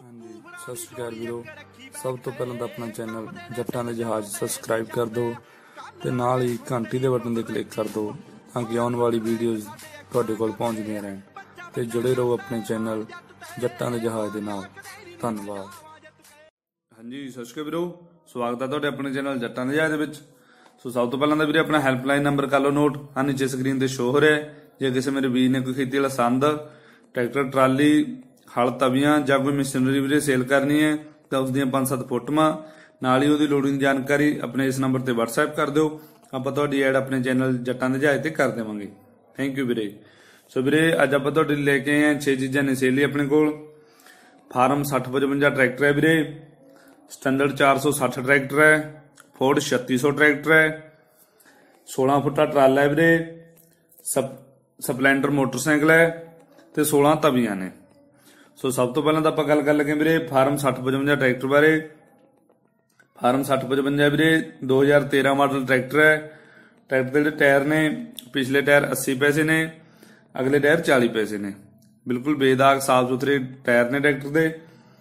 ਹਾਂਜੀ ਸਤਿ ਸ਼੍ਰੀ ਅਕਾਲ ਵੀਰੋ। ਸਭ ਤੋਂ ਪਹਿਲਾਂ ਤਾਂ ਆਪਣਾ ਚੈਨਲ ਜੱਟਾਂ ਦੇ ਜਹਾਜ਼ ਸਬਸਕ੍ਰਾਈਬ ਕਰ ਦਿਓ ਤੇ ਨਾਲ ਹੀ ਘੰਟੀ ਦੇ ਬਟਨ ਤੇ ਕਲਿੱਕ ਕਰ ਦਿਓ ਤਾਂ ਕਿ ਆਉਣ ਵਾਲੀ ਵੀਡੀਓਜ਼ ਤੁਹਾਡੇ ਕੋਲ ਪਹੁੰਚਦੀਆਂ ਰਹਿਣ ਤੇ ਜੁੜੇ ਰਹੋ ਆਪਣੇ ਚੈਨਲ ਜੱਟਾਂ ਦੇ ਜਹਾਜ਼ ਦੇ ਨਾਲ। ਧੰਨਵਾਦ। ਹਾਂਜੀ ਸਤਿ ਸ਼੍ਰੀ ਅਕਾਲ ਵੀਰੋ, ਸਵਾਗਤ ਹੈ ਤੁਹਾਡੇ ਆਪਣੇ ਚੈਨਲ ਜੱਟਾਂ ਦੇ ਜਹਾਜ਼ ਦੇ ਵਿੱਚ। ਸੋ ਸਭ ਤੋਂ ਪਹਿਲਾਂ ਤਾਂ ਵੀਰੇ ਆਪਣਾ ਹੈਲਪਲਾਈਨ ਨੰਬਰ ਕਰ ਲਓ ਨੋਟ, ਆ ਨੀਚੇ ਸਕਰੀਨ ਤੇ ਸ਼ੋ ਹੋ ਰਿਹਾ। ਜੇ ਕਿਸੇ ਮੇਰੇ ਵੀਰ ਨੇ ਕੋਈ ਖੇਤੀ ਵਾਲਾ ਸੰਦ, ਟਰੈਕਟਰ, ਟਰਾਲੀ, ਹਲ, ਤਵੀਆਂ ਜਾਂ ਕੋਈ ਮਸ਼ੀਨਰੀ ਵੀਰੇ ਸੇਲ ਕਰਨੀ ਹੈ ਤਾਂ ਉਸ ਦੀਆਂ 5-7 ਫੋਟੋਆਂ ਨਾਲ ਹੀ ਉਹਦੀ ਲੋੜੀਂਦੀ ਜਾਣਕਾਰੀ ਆਪਣੇ ਇਸ ਨੰਬਰ ਤੇ WhatsApp ਕਰ ਦਿਓ। ਆਪਾਂ ਤੁਹਾਡੀ ਐਡ ਆਪਣੇ ਚੈਨਲ ਜੱਟਾਂ ਦੇ ਜਹਾਜ਼ ਤੇ ਕਰ ਦੇਵਾਂਗੇ। ਥੈਂਕ ਯੂ ਵੀਰੇ। ਸੋ ਵੀਰੇ ਅੱਜ ਆਪਾਂ ਤੁਹਾਡੇ ਲਈ ਲੈ ਕੇ ਆਏ ਹਾਂ 6 ਚੀਜ਼ਾਂ ਨੇ ਸੇਲ ਲਈ ਆਪਣੇ ਕੋਲ। ਫਾਰਮ 6055 ਟਰੈਕਟਰ ਹੈ ਵੀਰੇ, ਸਟੈਂਡਰਡ 460 ਟਰੈਕਟਰ ਹੈ, ਫੋਰਡ 3600 ਟਰੈਕਟਰ ਹੈ, 16 ਫੁੱਟਾ ਟਰਾਲਾ ਹੈ ਵੀਰੇ, ਸਪਲੈਂਡਰ ਮੋਟਰਸਾਈਕਲ ਹੈ ਤੇ 16 ਤਵੀਆਂ ਨੇ। ਸੋ ਸਭ ਤੋਂ ਪਹਿਲਾਂ ਤਾਂ ਆਪਾਂ ਗੱਲ ਕਰ ਲਗੇ ਵੀਰੇ ਫਾਰਮ 6055 ਟਰੈਕਟਰ ਬਾਰੇ। ਫਾਰਮ 6055 ਵੀਰੇ 2013 ਮਾਡਲ ਟਰੈਕਟਰ ਹੈ। ਟਰੈਕਟਰ ਦੇ ਜਿਹੜੇ ਟਾਇਰ ਨੇ, ਪਿਛਲੇ ਟਾਇਰ 80 ਪੈਸੇ ਨੇ, ਅਗਲੇ ਟਾਇਰ 40 ਪੈਸੇ ਨੇ। ਬਿਲਕੁਲ ਬੇਦਾਗ ਸਾਫ ਸੁਥਰੇ ਟਾਇਰ ਨੇ ਟਰੈਕਟਰ ਦੇ।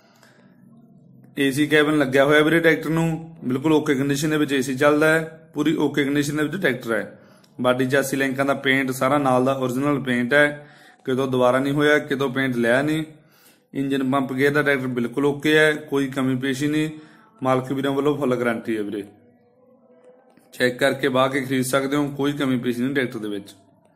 ਏਸੀ ਕੈਬਨ ਲੱਗਿਆ ਹੋਇਆ ਵੀਰੇ ਟਰੈਕਟਰ ਨੂੰ, ਬਿਲਕੁਲ ਓਕੇ ਕੰਡੀਸ਼ਨ ਦੇ ਵਿੱਚ ਏਸੀ ਚੱਲਦਾ ਹੈ, ਪੂਰੀ ਓਕੇ ਕੰਡੀਸ਼ਨ ਦੇ ਵਿੱਚ ਟਰੈਕਟਰ ਹੈ। ਬਾਡੀ ਚਾਸੀ ਲਿੰਕਾਂ ਦਾ ਪੇਂਟ ਸਾਰਾ ਨਾਲ ਦਾ ਓਰੀਜਨਲ ਪੇਂਟ ਹੈ, ਕਿਤੋਂ ਦੁਬਾਰਾ ਨਹੀਂ ਹੋਇਆ, ਕਿਤੋਂ ਪੇਂਟ ਲਿਆ ਨਹੀਂ। ਇੰਜਨ ਪੰਪ ਗੇਅਰ ਦਾ ਟਰੈਕਟਰ ਬਿਲਕੁਲ ਓਕੇ ਹੈ, ਕੋਈ ਕਮੀ ਪੇਸ਼ੀ ਨਹੀਂ। ਮਾਲਕ ਵੀਰਾਂ ਵੱਲੋਂ ਫੁੱਲ ਗਾਰੰਟੀ ਹੈ ਵੀਰੇ, ਚੈੱਕ ਕਰਕੇ ਬਾਹ ਕੇ ਖਰੀਦ ਸਕਦੇ ਹੋ, ਕੋਈ ਕਮੀ ਪੇਸ਼ੀ ਨਹੀਂ ਟਰੈਕਟਰ ਦੇ ਵਿੱਚ।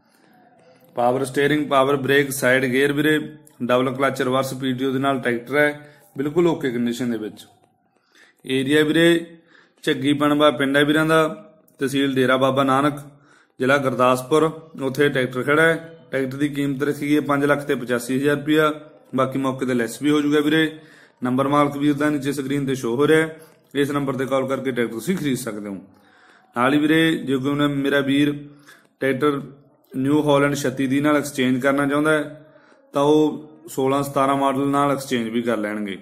Power steering, power brake, side gear ਵੀਰੇ, ਡਬਲ ਕਲਚ ਰਿਵਰਸ PTO ਦੇ ਨਾਲ ਟਰੈਕਟਰ ਹੈ, ਬਿਲਕੁਲ ਓਕੇ ਕੰਡੀਸ਼ਨ ਦੇ ਵਿੱਚ। ਏਰੀਆ ਵੀਰੇ ਝੱਗੀ ਪਣਵਾ ਪਿੰਡ ਹੈ ਵੀਰਾਂ ਦਾ, ਤਹਿਸੀਲ ਡੇਰਾ ਬਾਬਾ ਨਾਨਕ, ਜ਼ਿਲ੍ਹਾ ਗੁਰਦਾਸਪੁਰ। ਉੱਥੇ ਟਰੈਕਟਰ ਖੜਾ ਹੈ। ਟਰੈਕਟਰ ਦੀ ਕੀਮਤ ਰੱਖੀ ਗਈ ਹੈ 5,85,000 ਰੁਪਇਆ, ਬਾਕੀ ਮੌਕੇ ਤੇ ਲੈਸ ਵੀ ਹੋ ਜਾਊਗਾ ਵੀਰੇ। ਨੰਬਰ ਮਾਲਕ ਵੀਰ ਦਾ ਨੀਚੇ ਸਕਰੀਨ ਤੇ ਸ਼ੋ ਹੋ ਰਿਹਾ, ਇਸ ਨੰਬਰ ਤੇ ਕਾਲ ਕਰਕੇ ਟਰੈਕਟਰ ਤੁਸੀਂ ਖਰੀਦ ਸਕਦੇ ਹੋ। ਨਾਲ ਹੀ ਵੀਰੇ ਜੇ ਕੋਈ ਮੇਰਾ ਵੀਰ ਟਰੈਕਟਰ ਨਿਊ ਹਾਲੈਂਡ 36 ਦੀ ਨਾਲ ਐਕਸਚੇਂਜ ਕਰਨਾ ਚਾਹੁੰਦਾ ਹੈ ਤਾਂ ਉਹ 16-17 ਮਾਡਲ ਨਾਲ ਐਕਸਚੇਂਜ ਵੀ ਕਰ ਲੈਣਗੇ।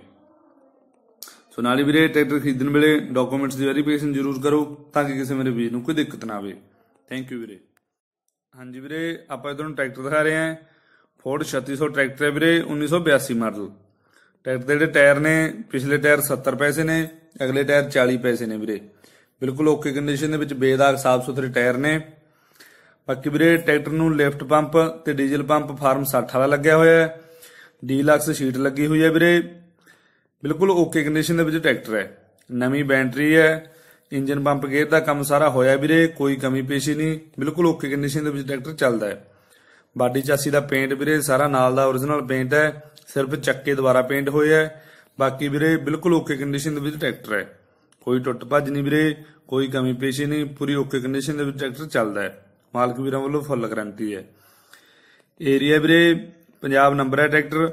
ਸੋ ਨਾਲ ਹੀ ਵੀਰੇ ਟਰੈਕਟਰ ਖਰੀਦਣ ਵੇਲੇ ਡਾਕੂਮੈਂਟਸ ਦੀ ਵੈਰੀਫਿਕੇਸ਼ਨ ਜ਼ਰੂਰ ਕਰੋ ਤਾਂ ਕਿ ਕਿਸੇ ਮੇਰੇ ਵੀਰ ਨੂੰ ਕੋਈ ਦਿੱਕਤ ਨਾ ਆਵੇ। ਥੈਂਕ ਯੂ ਵੀਰੇ। ਹਾਂਜੀ ਵੀਰੇ ਆਪਾਂ ਇੱਧਰ ਨੂੰ ਟਰੈਕਟਰ ਦਿਖਾ ਰਹੇ ਹਾਂ, ਫੋਰਡ 3600 ਟਰੈਕਟਰ ਹੈ ਵੀਰੇ, 1982 ਮਾਡਲ। ਟਰੈਕਟਰ ਦੇ ਜਿਹੜੇ ਟਾਇਰ ਨੇ, ਪਿਛਲੇ ਟਾਇਰ 70 ਪੈਸੇ ਨੇ, ਅਗਲੇ ਟਾਇਰ 40 ਪੈਸੇ ਨੇ ਵੀਰੇ। ਬਿਲਕੁਲ ਓਕੇ ਕੰਡੀਸ਼ਨ ਦੇ ਵਿੱਚ ਬੇਦਾਗ ਸਾਫ ਸੁਥਰੇ ਟਾਇਰ ਨੇ। ਬਾਕੀ ਵੀਰੇ ਟਰੈਕਟਰ ਨੂੰ ਲਿਫਟ ਪੰਪ ਤੇ ਡੀਜ਼ਲ ਪੰਪ ਫਾਰਮ 60 ਵਾਲਾ ਲੱਗਿਆ ਹੋਇਆ ਹੈ, ਡੀਲਕਸ ਸ਼ੀਟ ਲੱਗੀ ਹੋਈ ਹੈ ਵੀਰੇ। ਬਿਲਕੁਲ ਓਕੇ ਕੰਡੀਸ਼ਨ ਦੇ ਵਿੱਚ ਟਰੈਕਟਰ ਹੈ, ਨਵੀਂ ਬੈਟਰੀ ਹੈ, ਇੰਜਨ ਪੰਪ ਗੇਅਰ ਦਾ ਕੰਮ ਸਾਰਾ ਹੋਇਆ ਵੀਰੇ, ਕੋਈ ਕਮੀ ਪੇਸ਼ੀ ਨਹੀਂ, ਬਿਲਕੁਲ ਓਕੇ ਕੰਡੀਸ਼ਨ ਦੇ ਵਿੱਚ ਟਰੈਕਟਰ ਚੱਲਦਾ ਹੈ। ਬਾਡੀ ਚਾਸੀ ਦਾ ਪੇਂਟ ਵੀਰੇ ਸਾਰਾ ਨਾਲ ਦਾ ਓਰੀਜਨਲ ਪੇਂਟ ਹੈ, ਸਿਰਫ ਚੱਕੇ ਦੁਆਰਾ ਪੇਂਟ ਹੋਇਆ ਹੈ। ਬਾਕੀ ਵੀਰੇ ਬਿਲਕੁਲ ਓਕੇ ਕੰਡੀਸ਼ਨ ਦੇ ਵਿੱਚ ਟਰੈਕਟਰ ਹੈ, ਕੋਈ ਟੁੱਟ ਭੱਜ ਨਹੀਂ ਵੀਰੇ, ਕੋਈ ਕਮੀ ਪੇਸ਼ੀ ਨਹੀਂ, ਪੂਰੀ ਓਕੇ ਕੰਡੀਸ਼ਨ ਦੇ ਵਿੱਚ ਟਰੈਕਟਰ ਚੱਲਦਾ ਹੈ। ਮਾਲਕ ਵੀਰਾਂ ਵੱਲੋਂ ਫੁੱਲ ਗਾਰੰਟੀ ਹੈ। ਏਰੀਆ ਵੀਰੇ ਪੰਜਾਬ ਨੰਬਰ ਹੈ ਟਰੈਕਟਰ,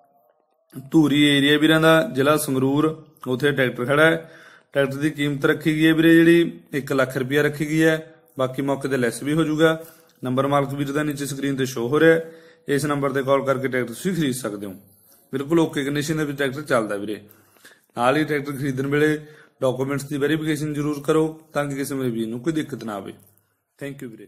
ਧੂਰੀ ਏਰੀਆ ਵੀਰਾਂ ਦਾ, ਜ਼ਿਲ੍ਹਾ ਸੰਗਰੂਰ। ਉੱਥੇ ਟਰੈਕਟਰ ਖੜਾ ਹੈ। ਟਰੈਕਟਰ ਦੀ ਕੀਮਤ ਰੱਖੀ ਗਈ ਹੈ ਵੀਰੇ ਜਿਹੜੀ 1 ਲੱਖ ਰੁਪਇਆ ਰੱਖੀ ਗਈ ਹੈ, ਬਾਕੀ ਮੌਕੇ ਤੇ ਲੈਸ ਵੀ ਹੋ ਜਾਊਗਾ। ਨੰਬਰ ਮਾਲਕ ਵੀਰ ਦਾ ਨੀਚੇ ਸਕਰੀਨ ਤੇ ਸ਼ੋ ਹੋ ਰਿਹਾ, ਇਸ ਨੰਬਰ ਤੇ ਕਾਲ ਕਰਕੇ ਟਰੈਕਟਰ ਤੁਸੀਂ ਖਰੀਦ ਸਕਦੇ ਹੋ। ਬਿਲਕੁਲ ਓਕੇ ਕੰਡੀਸ਼ਨ ਦੇ ਵਿੱਚ ਟਰੈਕਟਰ ਚੱਲਦਾ ਵੀਰੇ। ਨਾਲ ਹੀ ਟਰੈਕਟਰ ਖਰੀਦਣ ਵੇਲੇ ਡਾਕੂਮੈਂਟਸ ਦੀ ਵੈਰੀਫਿਕੇਸ਼ਨ ਜ਼ਰੂਰ ਕਰੋ ਤਾਂ ਕਿ ਕਿਸੇ ਮੇਰੇ ਵੀਰ ਨੂੰ ਕੋਈ ਦਿੱਕਤ ਨਾ ਆਵੇ। ਥੈਂਕ ਯੂ ਵੀਰੇ।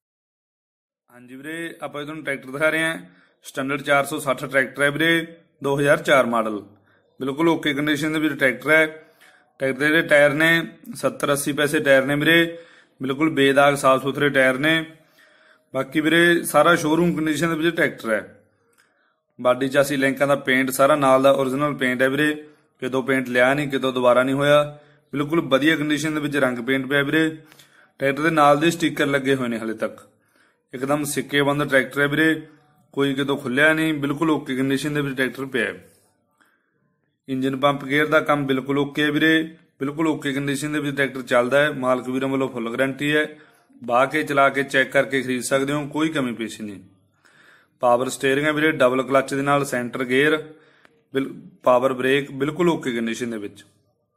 ਹਾਂਜੀ ਵੀਰੇ ਆਪਾਂ ਤੁਹਾਨੂੰ ਟਰੈਕਟਰ ਦਿਖਾ ਰਹੇ ਹਾਂ, ਸਟੈਂਡਰਡ 460 ਟਰੈਕਟਰ ਹੈ ਵੀਰੇ, 2004 ਮਾਡਲ। ਬਿਲਕੁਲ ਓਕੇ ਕੰਡੀਸ਼ਨ ਦੇ ਵਿੱਚ ਟਰੈਕਟਰ ਹੈ। ਟਰੈਕਟਰ ਦੇ ਜਿਹੜੇ ਟਾਇਰ ਨੇ 70-80 ਪੈਸੇ ਟਾਇਰ ਨੇ ਵੀਰੇ, ਬਿਲਕੁਲ ਬੇਦਾਗ ਸਾਫ ਸੁਥਰੇ ਟਾਇਰ ਨੇ। ਬਾਕੀ ਵੀਰੇ ਸਾਰਾ ਸ਼ੋਰੂਮ ਕੰਡੀਸ਼ਨ ਦੇ ਵਿੱਚ ਟਰੈਕਟਰ ਹੈ। ਬਾਡੀ ਚਾਸੀ ਲਿੰਕਾਂ ਦਾ ਪੇਂਟ ਸਾਰਾ ਨਾਲ ਦਾ ਓਰੀਜਨਲ ਪੇਂਟ ਹੈ ਵੀਰੇ, ਕਿਤੋਂ ਪੇਂਟ ਲਿਆ ਨਹੀਂ, ਕਿਤੋਂ ਦੁਬਾਰਾ ਨਹੀਂ ਹੋਇਆ, ਬਿਲਕੁਲ ਵਧੀਆ ਕੰਡੀਸ਼ਨ ਦੇ ਵਿੱਚ ਰੰਗ ਪੇਂਟ ਪਿਆ ਵੀਰੇ। ਟਰੈਕਟਰ ਦੇ ਨਾਲ ਦੇ ਸਟicker ਲੱਗੇ ਹੋਏ ਨੇ ਹਲੇ ਤੱਕ, ਇੱਕਦਮ ਸਿੱਕੇ ਬੰਦ ਟਰੈਕਟਰ ਹੈ ਵੀਰੇ, ਕੋਈ ਕਿਤੋਂ ਖੁੱਲਿਆ ਨਹੀਂ, ਬਿਲਕੁਲ ਓਕੇ ਕੰਡੀਸ਼ਨ ਦੇ ਵਿੱਚ ਟਰੈਕਟਰ ਪਿਆ। ਇੰਜਨ ਪੰਪ ਗੇਅਰ ਦਾ ਕੰਮ ਬਿਲਕੁਲ ਓਕੇ ਹੈ ਵੀਰੇ, ਬਿਲਕੁਲ ਓਕੇ ਕੰਡੀਸ਼ਨ ਦੇ ਵਿੱਚ ਟਰੈਕਟਰ ਚੱਲਦਾ ਹੈ। ਮਾਲਕ ਵੀਰਾਂ ਵੱਲੋਂ ਫੁੱਲ ਗਾਰੰਟੀ ਹੈ, ਬਾਹ ਕੇ ਚਲਾ ਕੇ ਚੈੱਕ ਕਰਕੇ ਖਰੀਦ ਸਕਦੇ ਹੋ, ਕੋਈ ਕਮੀ ਪੇਸ਼ੀ ਨਹੀਂ। ਪਾਵਰ ਸਟੀਅਰਿੰਗ ਹੈ ਵੀਰੇ, ਡਬਲ ਕਲਚ ਦੇ ਨਾਲ ਸੈਂਟਰ ਗੇਅਰ, ਪਾਵਰ ਬ੍ਰੇਕ, ਬਿਲਕੁਲ ਓਕੇ ਕੰਡੀਸ਼ਨ ਦੇ ਵਿੱਚ।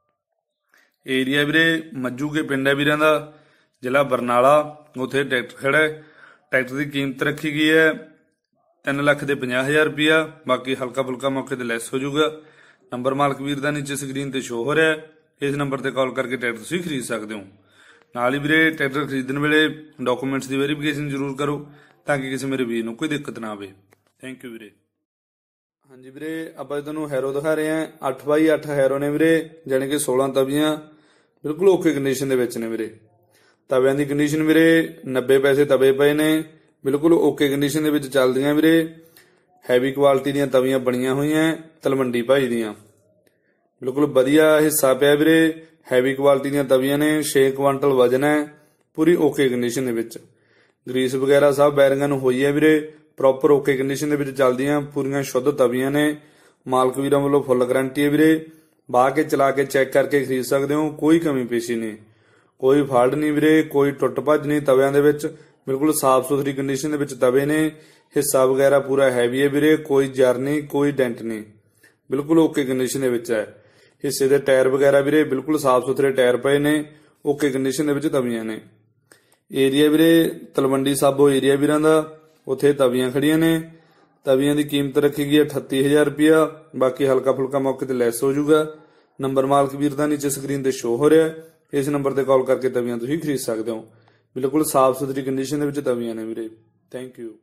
ਏਰੀਆ ਵੀਰੇ ਮੱਜੂਕੇ ਪਿੰਡ ਹੈ ਵੀਰਾਂ ਦਾ, ਜ਼ਿਲ੍ਹਾ ਬਰਨਾਲਾ। ਉੱਥੇ ਟਰੈਕਟਰ ਖੜਾ ਹੈ। ਟਰੈਕਟਰ ਦੀ ਕੀਮਤ ਰੱਖੀ ਗਈ ਹੈ 3,50,000 ਰੁਪਇਆ, ਬਾਕੀ ਹਲਕਾ ਫੁਲਕਾ ਮੌਕੇ ਤੇ ਲੈਸ ਹੋ ਜਾਊਗਾ। ਨੰਬਰ ਮਾਲਕ ਵੀਰ ਦਾ ਨੀਚੇ ਸਕਰੀਨ ਤੇ ਸ਼ੋ ਹੋ ਰਿਹਾ, ਇਸ ਨੰਬਰ ਤੇ ਕਾਲ ਕਰਕੇ ਟਰੈਕਟਰ ਤੁਸੀਂ ਖਰੀਦ ਸਕਦੇ ਹੋ। ਨਾਲ ਹੀ ਵੀਰੇ ਟਰੈਕਟਰ ਖਰੀਦਣ ਵੇਲੇ ਡਾਕੂਮੈਂਟਸ ਦੀ ਵੈਰੀਫਿਕੇਸ਼ਨ ਜ਼ਰੂਰ ਕਰੋ ਤਾਂ ਕਿ ਕਿਸੇ ਮੇਰੇ ਵੀਰ ਨੂੰ ਕੋਈ ਦਿੱਕਤ ਨਾ ਆਵੇ। ਥੈਂਕ ਯੂ ਵੀਰੇ। ਹਾਂਜੀ ਵੀਰੇ, ਆਪਾਂ ਤੁਹਾਨੂੰ ਹੈਰੋ ਦਿਖਾ ਰਹੇ ਹਾਂ। 8x8 ਹੈਰੋ ਨੇ ਵੀਰੇ, ਜਾਣੀ ਕਿ 16 ਤਵੀਆਂ ਬਿਲਕੁਲ ਓਕੇ ਕੰਡੀਸ਼ਨ ਦੇ ਵਿੱਚ ਨੇ ਵੀਰੇ। ਤਵਿਆਂ ਦੀ ਕੰਡੀਸ਼ਨ ਵੀਰੇ 90 ਪੈਸੇ ਤਵੇ ਪਏ ਨੇ, ਬਿਲਕੁਲ ਓਕੇ ਕੰਡੀਸ਼ਨ ਦੇ ਵਿੱਚ ਚੱਲਦੀਆਂ ਵੀਰੇ। ਹੈਵੀ ਕੁਆਲਿਟੀ ਦੀਆਂ ਤਵੀਆਂ ਬਣੀਆਂ ਹੋਈਆਂ ਤਲਵੰਡੀ ਭਾਈ ਦੀਆਂ, ਬਿਲਕੁਲ ਵਧੀਆ ਹਿੱਸਾ ਪਿਆ ਵੀਰੇ। ਹੈਵੀ ਕੁਆਲਿਟੀ ਦੀਆਂ ਤਵੀਆਂ ਨੇ, 6 ਕੁਆਂਟਲ ਵਜਨ ਹੈ, ਪੂਰੀ ਓਕੇ ਕੰਡੀਸ਼ਨ ਦੇ ਵਿੱਚ। ਗਰੀਸ ਵਗੈਰਾ ਸਭ ਬੈਰਿੰਗਾਂ ਨੂੰ ਹੋਈ ਹੈ ਵੀਰੇ, ਪ੍ਰੋਪਰ ਓਕੇ ਕੰਡੀਸ਼ਨ ਦੇ ਵਿੱਚ ਚੱਲਦੀਆਂ, ਪੂਰੀਆਂ ਸ਼ੁੱਧ ਤਵੀਆਂ ਨੇ। ਮਾਲਕ ਵੀਰਾਂ ਵੱਲੋਂ ਫੁੱਲ ਗਾਰੰਟੀ ਹੈ ਵੀਰੇ। ਬਾਹ ਕੇ ਚਲਾ ਕੇ ਚੈੱਕ ਕਰਕੇ ਖਰੀਦ ਸਕਦੇ ਹੋ, ਕੋਈ ਕਮੀ ਪੇਸ਼ੀ ਨਹੀਂ, ਕੋਈ ਫਾਲਟ ਨਹੀਂ ਵੀਰੇ, ਕੋਈ ਟੁੱਟ ਭੱਜ ਨਹੀਂ ਤਵਿਆਂ ਦੇ ਵਿੱਚ। ਬਿਲਕੁਲ ਸਾਫ਼ ਸੁਥਰੀ ਕੰਡੀਸ਼ਨ ਦੇ ਵਿੱਚ ਤਵੇ ਨੇ। ਹਿੱਸਾ ਵਗੈਰਾ ਪੂਰਾ ਹੈਵੀ ਹੈ ਵੀਰੇ, ਕੋਈ ਜਰ ਨਹੀਂ, ਕੋਈ ਡੈਂਟ ਨਹੀਂ, ਬਿਲਕੁਲ ਓਕੇ ਕੰਡੀਸ਼ਨ ਦੇ ਵਿੱਚ ਹੈ। ਹਿੱਸੇ ਦੇ ਟਾਇਰ ਵਗੈਰਾ ਵੀਰੇ ਬਿਲਕੁਲ ਸਾਫ਼ ਸੁਥਰੇ ਟਾਇਰ ਪਏ ਨੇ, ਓਕੇ ਕੰਡੀਸ਼ਨ ਦੇ ਵਿੱਚ ਤਵੀਆਂ ਨੇ। ਏਰੀਆ ਵੀਰੇ ਤਲਵੰਡੀ ਸਾਬੋ ਏਰੀਆ ਵੀਰਾਂ ਦਾ, ਉੱਥੇ ਤਵੀਆਂ ਖੜੀਆਂ ਨੇ। ਤਵੀਆਂ ਦੀ ਕੀਮਤ ਰੱਖੀ ਗਈ ਹੈ 38,000 ਰੁਪਇਆ, ਬਾਕੀ ਹਲਕਾ ਫੁਲਕਾ ਮੌਕੇ ਤੇ ਲੈਸ ਹੋ ਜਾਊਗਾ। ਨੰਬਰ ਮਾਲਕ ਵੀਰ ਦਾ ਨੀਚੇ ਸਕਰੀਨ ਤੇ ਸ਼ੋ ਹੋ ਰਿਹਾ, ਇਸ ਨੰਬਰ ਤੇ ਕਾਲ ਕਰਕੇ ਤਵੀਆਂ ਤੁਸੀਂ ਖਰੀਦ ਸਕਦੇ ਹੋ। ਬਿਲਕੁਲ ਸਾਫ਼ ਸੁਥਰੀ ਕੰਡੀਸ਼ਨ ਦੇ ਵਿੱਚ ਤਵੀਆਂ ਨੇ ਵੀਰੇ। Thank you.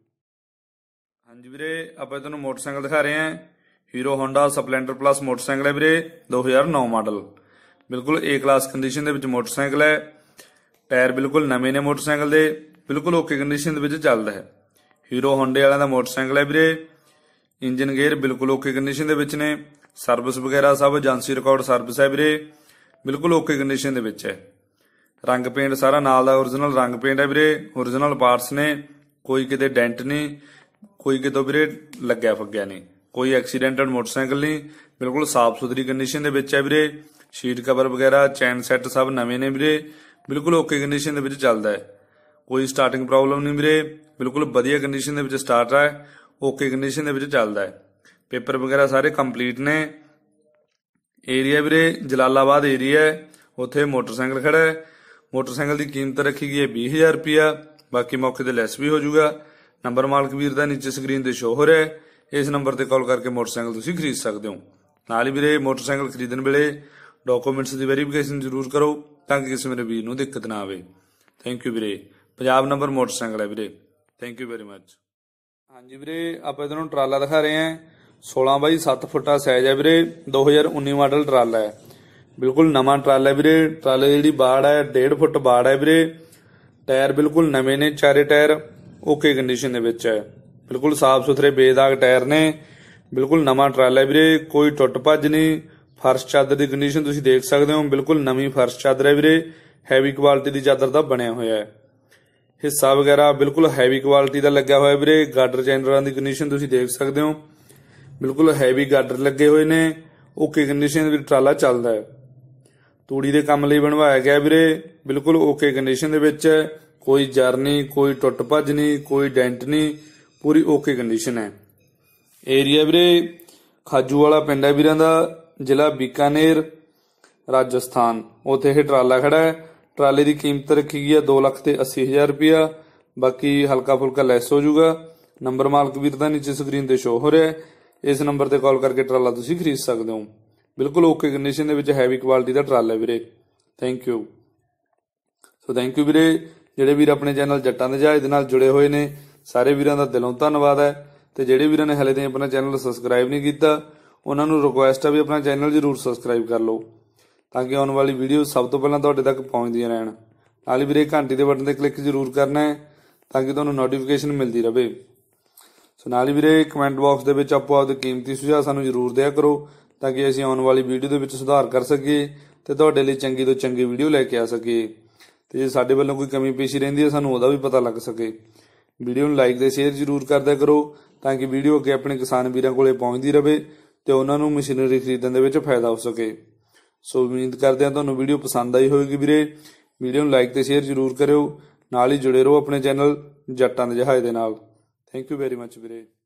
ਹਾਂਜੀ ਵੀਰੇ, ਆਪਾਂ ਤੁਹਾਨੂੰ ਮੋਟਰਸਾਈਕਲ ਦਿਖਾ ਰਹੇ ਹਾਂ। Hero Honda Splendor plus motorcycle ਹੈ ਵੀਰੇ, 2009 ਮਾਡਲ, ਬਿਲਕੁਲ ਏ ਕਲਾਸ ਕੰਡੀਸ਼ਨ ਦੇ ਵਿੱਚ ਮੋਟਰਸਾਈਕਲ ਹੈ। ਟਾਇਰ ਬਿਲਕੁਲ ਨਵੇਂ ਨੇ ਮੋਟਰਸਾਈਕਲ ਦੇ, ਬਿਲਕੁਲ ਓਕੇ ਕੰਡੀਸ਼ਨ ਦੇ ਵਿੱਚ ਚੱਲਦਾ ਹੈ। ਹੀਰੋ ਹੋਂਡੇ ਵਾਲਿਆਂ ਦਾ ਮੋਟਰਸਾਈਕਲ ਹੈ ਵੀਰੇ। ਇੰਜਨ ਗੇਅਰ ਬਿਲਕੁਲ ਓਕੇ ਕੰਡੀਸ਼ਨ ਦੇ ਵਿੱਚ ਨੇ। ਸਰਵਿਸ ਵਗੈਰਾ ਸਭ ਏਜੰਸੀ ਰਿਕਾਰਡ ਸਰਵਿਸ ਹੈ ਵੀਰੇ, ਬਿਲਕੁਲ ਓਕੇ ਕੰਡੀਸ਼ਨ ਦੇ ਵਿੱਚ ਹੈ। ਰੰਗ ਪੇਂਟ ਸਾਰਾ ਨਾਲ ਦਾ ਓਰੀਜਨਲ ਰੰਗ ਪੇਂਟ ਹੈ ਵੀਰੇ, ਓਰੀਜਨਲ ਪਾਰਟਸ ਨੇ, ਕੋਈ ਕਿਤੇ ਡੈਂਟ ਨਹੀਂ, ਕੋਈ ਕਿਤੋਂ ਵੀਰੇ ਲੱਗਿਆ ਫੱਗਿਆ ਨਹੀਂ, ਕੋਈ ਐਕਸੀਡੈਂਟਡ ਮੋਟਰਸਾਈਕਲ ਨਹੀਂ, ਬਿਲਕੁਲ ਸਾਫ਼ ਸੁਥਰੀ ਕੰਡੀਸ਼ਨ ਦੇ ਵਿੱਚ ਹੈ ਵੀਰੇ। ਸ਼ੀਟ ਕਵਰ ਵਗੈਰਾ ਚੈਨ ਸੈੱਟ ਸਭ ਨਵੇਂ ਨੇ ਵੀਰੇ, ਬਿਲਕੁਲ ਓਕੇ ਕੰਡੀਸ਼ਨ ਦੇ ਵਿੱਚ ਚੱਲਦਾ ਹੈ। ਕੋਈ ਸਟਾਰਟਿੰਗ ਪ੍ਰੋਬਲਮ ਨਹੀਂ ਵੀਰੇ, ਬਿਲਕੁਲ ਵਧੀਆ ਕੰਡੀਸ਼ਨ ਦੇ ਵਿੱਚ ਸਟਾਰਟ ਹੈ, ਓਕੇ ਕੰਡੀਸ਼ਨ ਦੇ ਵਿੱਚ ਚੱਲਦਾ ਹੈ। ਪੇਪਰ ਵਗੈਰਾ ਸਾਰੇ ਕੰਪਲੀਟ ਨੇ। ਏਰੀਆ ਵੀਰੇ ਜਲਾਲਾਬਾਦ ਏਰੀਆ ਹੈ, ਉੱਥੇ ਮੋਟਰਸਾਈਕਲ ਖੜਾ ਹੈ। ਮੋਟਰਸਾਈਕਲ ਦੀ ਕੀਮਤ ਰੱਖੀ ਗਈ ਹੈ 20,000 ਰੁਪਇਆ, ਬਾਕੀ ਮੌਕੇ ਤੇ ਲੈਸ ਵੀ ਹੋ ਜਾਊਗਾ। ਨੰਬਰ ਮਾਲਕ ਵੀਰ ਦਾ ਨੀਚੇ ਸਕਰੀਨ ਤੇ ਸ਼ੋ ਹੋ ਰਿਹਾ ਹੈ, ਇਸ ਨੰਬਰ ਤੇ ਕਾਲ ਕਰਕੇ ਮੋਟਰਸਾਈਕਲ ਤੁਸੀਂ ਖਰੀਦ ਸਕਦੇ ਹੋ। ਨਾਲ ਹੀ ਵੀਰੇ ਮੋਟਰਸਾਈਕਲ ਖਰੀਦਣ ਵੇਲੇ ਡਾਕੂਮੈਂਟਸ ਦੀ ਵੈਰੀਫਿਕੇਸ਼ਨ ਜ਼ਰੂਰ ਕਰੋ ਤਾਂ ਕਿ ਕਿਸੇ ਮੇਰੇ ਵੀਰ ਨੂੰ ਦਿੱਕਤ ਨਾ ਆਵੇ। ਥੈਂਕ ਯੂ ਵੀਰੇ। ਪੰਜਾਬ ਨੰਬਰ ਮੋਟਰਸਾਈਕਲ ਹੈ ਵੀਰੇ। Thank you very much. ਹਾਂਜੀ ਵੀਰੇ, ਆਪਾਂ ਤੁਹਾਨੂੰ ਟਰਾਲਾ ਦਿਖਾ ਰਹੇ ਹਾਂ। 16x7 ਫੁੱਟਾ ਸਾਈਜ਼ ਹੈ ਵੀਰੇ, 2019 ਮਾਡਲ ਟਰਾਲਾ ਹੈ, ਬਿਲਕੁਲ ਨਵਾਂ ਟਰਾਲਾ ਹੈ ਵੀਰੇ। ਟਰਾਲੇ ਦੀ ਜਿਹੜੀ ਬਾੜ ਹੈ 1.5 ਫੁੱਟ ਬਾੜ ਹੈ ਵੀਰੇ। ਟਾਇਰ ਬਿਲਕੁਲ ਨਵੇਂ ਨੇ, ਚਾਰੇ ਟਾਇਰ ਓਕੇ ਕੰਡੀਸ਼ਨ ਦੇ ਵਿੱਚ ਹੈ, ਬਿਲਕੁਲ ਸਾਫ਼ ਸੁਥਰੇ ਬੇਦਾਗ ਟਾਇਰ ਨੇ। ਬਿਲਕੁਲ ਨਵਾਂ ਟਰਾਲਾ ਹੈ ਵੀਰੇ, ਕੋਈ ਟੁੱਟ ਭੱਜ ਨਹੀਂ। ਫਰਸ਼ ਚਾਦਰ ਦੀ ਕੰਡੀਸ਼ਨ ਤੁਸੀਂ ਦੇਖ ਸਕਦੇ ਹੋ, ਬਿਲਕੁਲ ਨਵੀਂ ਫਰਸ਼ ਚਾਦਰ ਹੈ ਵੀਰੇ। ਹੈਵੀ ਕੁਆਲਿਟੀ ਦੀ ਚਾਦਰ ਦਾ ਬਣਿਆ ਹੋਇਆ ਹੈ। ਹਿੱਸਾ ਵਗੈਰਾ ਬਿਲਕੁਲ ਹੈਵੀ ਕੁਆਲਿਟੀ ਦਾ ਲੱਗਿਆ ਹੋਇਆ ਵੀਰੇ। ਗਾਡਰ ਚੈਨਲਾਂ ਦੀ ਕੰਡੀਸ਼ਨ ਤੁਸੀਂ ਦੇਖ ਸਕਦੇ ਹੋ, ਬਿਲਕੁਲ ਹੈਵੀ ਗਾਡਰ ਲੱਗੇ ਹੋਏ ਨੇ, ਓਕੇ ਕੰਡੀਸ਼ਨ ਵਿੱਚ ਟਰਾਲਾ ਚੱਲਦਾ ਹੈ। ਤੂੜੀ ਦੇ ਕੰਮ ਲਈ ਬਣਵਾਇਆ ਗਿਆ ਵੀਰੇ, ਬਿਲਕੁਲ ਓਕੇ ਕੰਡੀਸ਼ਨ ਦੇ ਵਿੱਚ ਹੈ। ਕੋਈ ਜਰ ਨਹੀਂ, ਕੋਈ ਟੁੱਟ ਭੱਜ ਨਹੀਂ, ਕੋਈ ਡੈਂਟ ਨਹੀਂ, ਪੂਰੀ ਓਕੇ ਕੰਡੀਸ਼ਨ ਹੈ। ਏਰੀਆ ਵੀਰੇ ਖਾਜੂ ਵਾਲਾ ਪਿੰਡ ਹੈ ਵੀਰਾਂ ਦਾ, ਜ਼ਿਲ੍ਹਾ ਬੀਕਾਨੇਰ, ਰਾਜਸਥਾਨ, ਉੱਥੇ ਇਹ ਟਰਾਲਾ ਖੜਾ ਹੈ। ਟਰਾਲੇ ਦੀ ਕੀਮਤ ਰੱਖੀ ਗਈ ਹੈ 2,80,000 ਰੁਪਇਆ, ਬਾਕੀ ਹਲਕਾ ਫੁਲਕਾ ਲੈਸ ਹੋ ਜਾਊਗਾ। ਨੰਬਰ ਮਾਲਕ ਵੀਰ ਦਾ ਨੀਚੇ ਸਕਰੀਨ ਤੇ ਸ਼ੋ ਹੋ ਰਿਹਾ ਹੈ, ਇਸ ਨੰਬਰ ਤੇ ਕਾਲ ਕਰਕੇ ਟਰਾਲਾ ਤੁਸੀਂ ਖਰੀਦ ਸਕਦੇ ਹੋ। ਬਿਲਕੁਲ ਓਕੇ ਕੰਡੀਸ਼ਨ ਦੇ ਵਿੱਚ ਹੈਵੀ ਕੁਆਲਿਟੀ ਦਾ ਟਰਾਲਾ ਹੈ ਵੀਰੇ। Thank you. So thank you ਵੀਰੇ। ਜਿਹੜੇ ਵੀਰ ਆਪਣੇ ਚੈਨਲ ਜੱਟਾਂ ਦੇ ਜਹਾਜ਼ ਦੇ ਨਾਲ ਜੁੜੇ ਹੋਏ ਨੇ, ਸਾਰੇ ਵੀਰਾਂ ਦਾ ਦਿਲੋਂ ਧੰਨਵਾਦ ਹੈ। ਤੇ ਜਿਹੜੇ ਵੀਰਾਂ ਨੇ ਹਲੇ ਤਾਈਂ ਆਪਣਾ ਚੈਨਲ ਸਬਸਕ੍ਰਾਈਬ ਨਹੀਂ ਕੀਤਾ, ਉਹਨਾਂ ਨੂੰ ਰਿਕੁਐਸਟ ਹੈ ਵੀ ਆਪਣਾ ਚੈਨਲ ਜ਼ਰੂਰ ਸਬਸਕ੍ਰਾਈਬ ਕਰ ਲਓ ਤਾਂ ਕਿ ਆਉਣ ਵਾਲੀ ਵੀਡੀਓ ਸਭ ਤੋਂ ਪਹਿਲਾਂ ਤੁਹਾਡੇ ਤੱਕ ਪਹੁੰਚਦੀਆਂ ਰਹਿਣ। ਨਾਲ ਹੀ ਵੀਰੇ ਘੰਟੀ ਦੇ ਬਟਨ ਤੇ ਕਲਿੱਕ ਜ਼ਰੂਰ ਕਰਨਾ ਹੈ ਤਾਂ ਕਿ ਤੁਹਾਨੂੰ ਨੋਟੀਫਿਕੇਸ਼ਨ ਮਿਲਦੀ ਰਹੇ। ਸੋ ਨਾਲ ਹੀ ਵੀਰੇ ਕਮੈਂਟ ਬਾਕਸ ਦੇ ਵਿੱਚ ਆਪੋ ਆਪਦੇ ਕੀਮਤੀ ਸੁਝਾਅ ਸਾਨੂੰ ਜ਼ਰੂਰ ਦਿਆ ਕਰੋ ਤਾਂ ਕਿ ਅਸੀਂ ਆਉਣ ਵਾਲੀ ਵੀਡੀਓ ਦੇ ਵਿੱਚ ਸੁਧਾਰ ਕਰ ਸਕੀਏ ਤੇ ਤੁਹਾਡੇ ਲਈ ਚੰਗੀ ਤੋਂ ਚੰਗੀ ਵੀਡੀਓ ਲੈ ਕੇ ਆ ਸਕੀਏ। ਤੇ ਜੇ ਸਾਡੇ ਵੱਲੋਂ ਕੋਈ ਕਮੀ ਪੇਸ਼ੀ ਰਹਿੰਦੀ ਹੈ ਸਾਨੂੰ ਉਹਦਾ ਵੀ ਪਤਾ ਲੱਗ ਸਕੇ। ਵੀਡੀਓ ਨੂੰ ਲਾਈਕ ਤੇ ਸ਼ੇਅਰ ਜ਼ਰੂਰ ਕਰਦਿਆ ਕਰੋ ਤਾਂ ਕਿ ਵੀਡੀਓ ਅੱਗੇ ਆਪਣੇ ਕਿਸਾਨ ਵੀਰਾਂ ਕੋਲੇ ਪਹੁੰਚਦੀ ਰਹੇ ਤੇ ਉਹਨਾਂ ਨੂੰ ਮਸ਼ੀਨਰੀ ਖਰੀਦਣ ਦੇ ਵਿੱਚ ਫਾਇਦਾ ਹੋ ਸਕੇ। ਸੋ ਉਮੀਦ ਕਰਦੇ ਹਾਂ ਤੁਹਾਨੂੰ ਵੀਡੀਓ ਪਸੰਦ ਆਈ ਹੋਵੇਗੀ ਵੀਰੇ। ਵੀਡੀਓ ਨੂੰ ਲਾਈਕ ਤੇ ਸ਼ੇਅਰ ਜ਼ਰੂਰ ਕਰਿਓ, ਨਾਲ ਹੀ ਜੁੜੇ ਰਹੋ ਆਪਣੇ ਚੈਨਲ ਜੱਟਾਂ ਦੇ ਜਹਾਜ਼ ਦੇ ਨਾਲ। ਥੈਂਕ ਯੂ ਵੈਰੀ ਮੱਚ ਵੀਰੇ।